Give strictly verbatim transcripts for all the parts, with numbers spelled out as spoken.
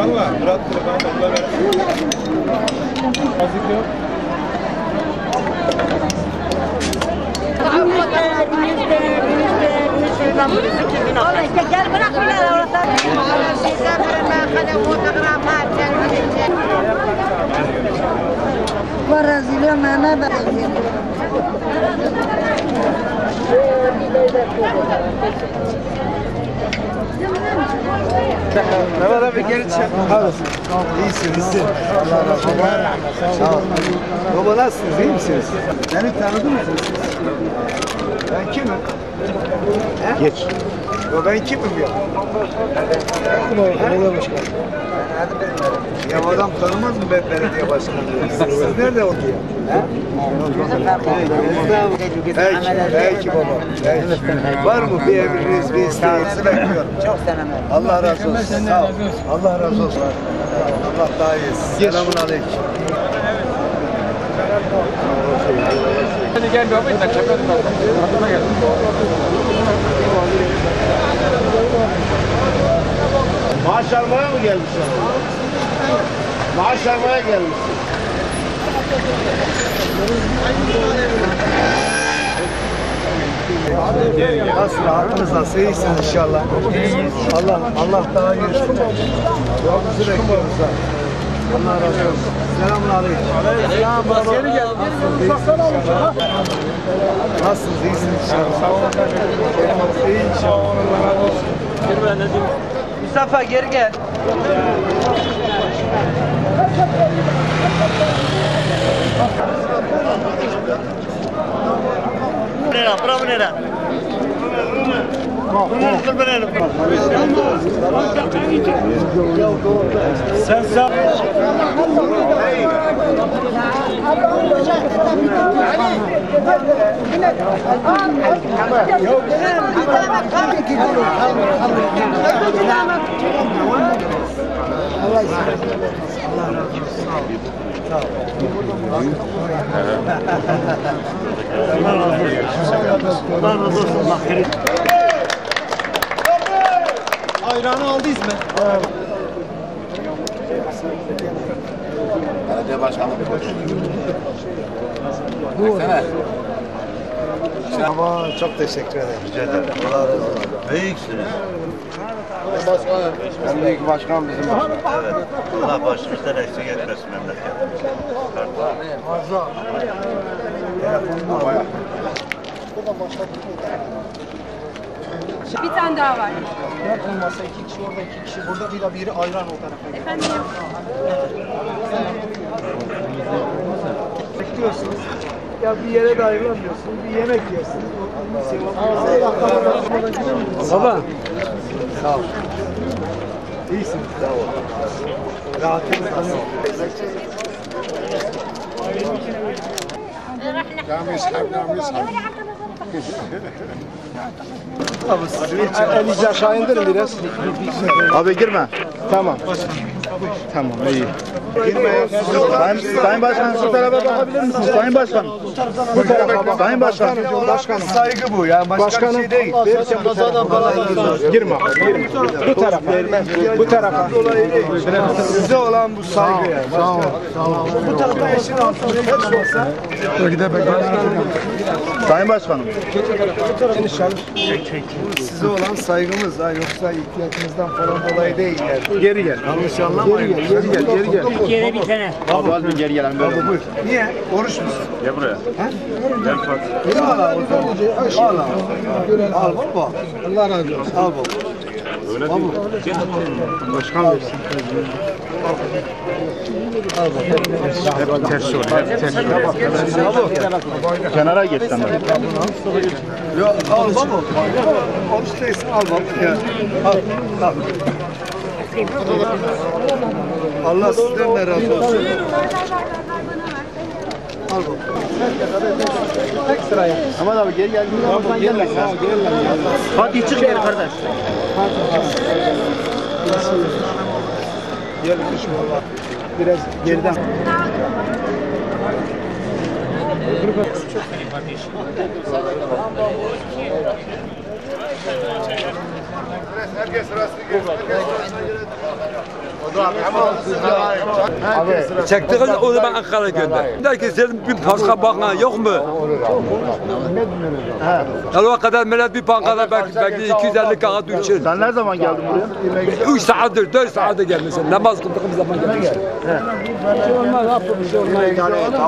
Valla Murat telefonu da ver. Azıcık yok. Gel bırak bile orada. Varazilio mama bak. Mehmet abi gel içeri. İyisin, iyisin. Allah razı olsun. Sağ ol. Baba nasılsınız, iyi misiniz? Beni tanıdın mı siz? Ben kimim? He? Geç. Ya ben kimim ya? Kim o? Belediye başkanı. Ya adam tanımaz mı ben belediye başkanı? Siz nerede okuyor? Belki, belki baba. Belki. Var mı bir emriniz, bir isteğinizi bekliyorum. Çok selam. Allah razı olsun. Sağ ol. Allah razı olsun. Allah daha iyi. Selamun aleyküm. Hadi gel baba, ben çekelim baba. Aklıma geldi. Maaş almaya mı gelmişsin? Maaş almaya gelmişsin. Nasıl? Rahatınız nasıl? İyisiniz inşallah. Allah Allah daha iyi. Yolumuzu bekliyoruz ha. Allah razı olsun. Selamun aleyküm. Selam. Geri gel. Nasılsınız? İyisiniz inşallah. Sağ olun. İyi inşallah. Mustafa geri gel. Nera, bravo Nera. Sen sağ. Ayranı aldıyız mı? Belediye başkanı. Ama çok teşekkür ederim. Rica ederim. Allah razı olsun. Büyüksünüz. Başkanım. En büyük başkan bizim başkan. Evet. Allah başımızdan eksik etmesin memleketimizi. Fazla. Telefonum var. Bir tane daha var. Dört olmasa iki kişi orada, iki kişi burada, bir de biri ayran o tarafa. Efendim? Bekliyorsunuz. Ya bir yere de ayrılamıyorsunuz, bir yemek yersiniz. Baba. Sağ ol. İyisin. Sağ ol. Rahatınız nasıl? Nami ishab, nami ishab. Elinizi aşağı indirin biraz. Abi girme. Tamam. Tamam, iyi. Girme. Sayın, Sayın Başkanım şu tarafa bakabilir misiniz? Sayın Başkanım. Bu tarafa bak. Sayın Başkanım. Başkanım. Saygı bu ya. Başka Başkanım. bir şey değil. Verirken bu tarafa. Girme. Girme. Bu tarafa. Bu tarafa. Size olan bu saygı ya. Sağ ol. Bu tarafa eşin altında hepsi olsa. Sayın Başkanım. Size olan saygımız ha, yoksa ihtiyacınızdan falan dolayı değil yani. Geri gel. Yanlış anlamayın. Geri gel, geri gel, geri gel. Geri bir tane. Abi az bir geri gelen böyle. Buyur. Niye? Oruç musun? Gel buraya. Gel Fatih. Yürü al abi. Al abi. Al baba. Allah razı olsun. Al baba. Öyle değil. Başkan versin. Al baba. Hep ters oluyor. Hep ters oluyor. Kenara geç sen de. Yok al baba. Oruç değilsin al baba. Gel. Al. Al. Allah sizden de razı olsun. Al baba. Tek sıraya. Aman abi geri gel. Oradan gel lan. Gel lan. Hadi çık gel kardeş. Gel kışım valla. Biraz geriden. herkes sırasını görsün. Abi. Çektiğiniz onu ben Ankara'ya gönder. Der ki senin bir başka bakan yok mu? Yani o kadar millet bir bankada belki, belki iki yüz elli kağıt için. Sen ne zaman geldin buraya? üç saattir, dört saattir gelmişsin. Namaz kıldığımız zaman gelmişsin. Bir şey olmaz, yapın bir şey olmaz.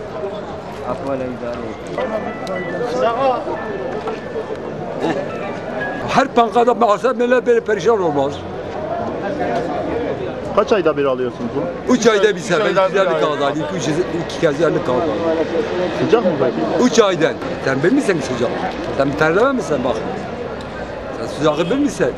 Her bankada maalesef millet böyle perişan olmaz. Kaç ayda bir alıyorsunuz bunu? Üç ayda bir sefer iki yüz elli kağıt aldı. İki, üç, iki kez elli kağıt aldı. Sıcak mı peki? Üç aydan. Sen bilmişsin sıcak. Sen terleme misin bak? Sen sıcağı bilmişsin.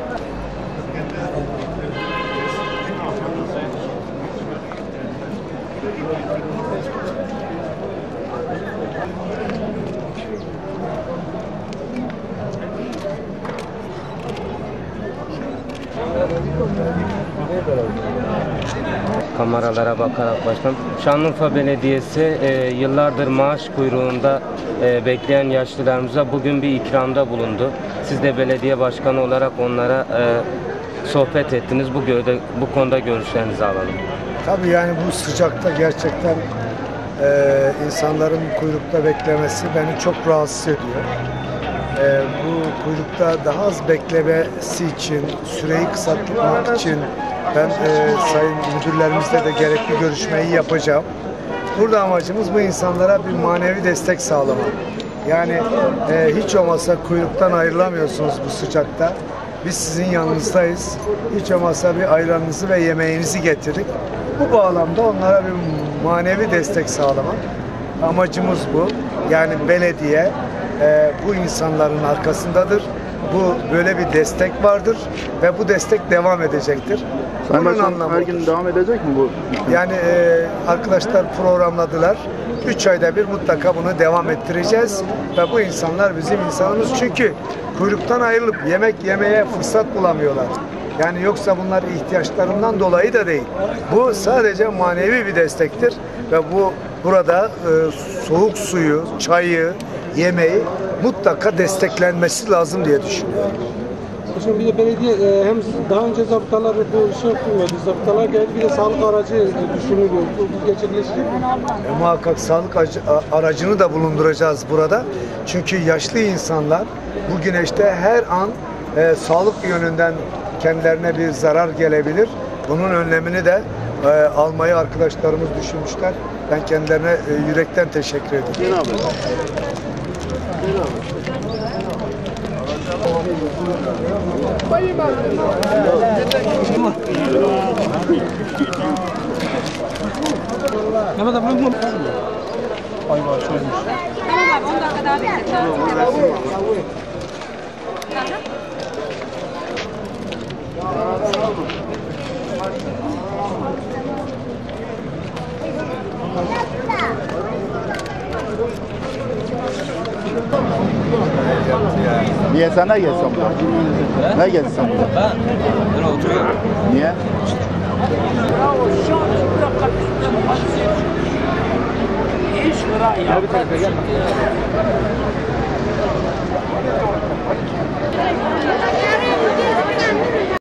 Kameralara bakarak başkanım. Şanlıurfa Belediyesi e, yıllardır maaş kuyruğunda e, bekleyen yaşlılarımıza bugün bir ikramda bulundu. Siz de belediye başkanı olarak onlara e, sohbet ettiniz. Bu, gövde, bu konuda görüşlerinizi alalım. Tabii yani bu sıcakta gerçekten e, insanların kuyrukta beklemesi beni çok rahatsız ediyor. E, bu kuyrukta daha az beklemesi için, süreyi kısaltmak için ben e, sayın müdürlerimizle de gerekli görüşmeyi yapacağım. Burada amacımız bu insanlara bir manevi destek sağlamak. Yani e, hiç olmazsa kuyruktan ayrılamıyorsunuz bu sıcakta. Biz sizin yanınızdayız. Hiç olmazsa bir ayranınızı ve yemeğinizi getirdik. Bu bağlamda onlara bir manevi destek sağlamak. Amacımız bu. Yani belediye e, bu insanların arkasındadır. Bu böyle bir destek vardır ve bu destek devam edecektir. Sayın Bunun Başkan, anlamı her budur. gün devam edecek mi bu? Yani e, arkadaşlar programladılar. Üç ayda bir mutlaka bunu devam ettireceğiz. Ve bu insanlar bizim insanımız. Çünkü kuyruktan ayrılıp yemek yemeye fırsat bulamıyorlar. Yani yoksa bunlar ihtiyaçlarından dolayı da değil. Bu sadece manevi bir destektir. Ve bu burada e, soğuk suyu, çayı, yemeği mutlaka desteklenmesi lazım diye düşünüyorum. Şimdi bir de belediye e, hem daha önce zabıtalar bu işi yapmıyordu. Zabıtalar geldi, bir de sağlık aracı e, düşünülüyor. Bu gerçekleşecek mi? E, muhakkak sağlık aracı- aracını da bulunduracağız burada. Çünkü yaşlı insanlar bu güneşte her an e, sağlık yönünden kendilerine bir zarar gelebilir. Bunun önlemini de e, almayı arkadaşlarımız düşünmüşler. Ben kendilerine e, yürekten teşekkür ederim. Mehmet abi bu Tamam abi on dakika daha bekle. Niye sen ne gelsen burada? Ne gelsen burada? Ben, ben oturuyorum. Niye? bir tarafa gel.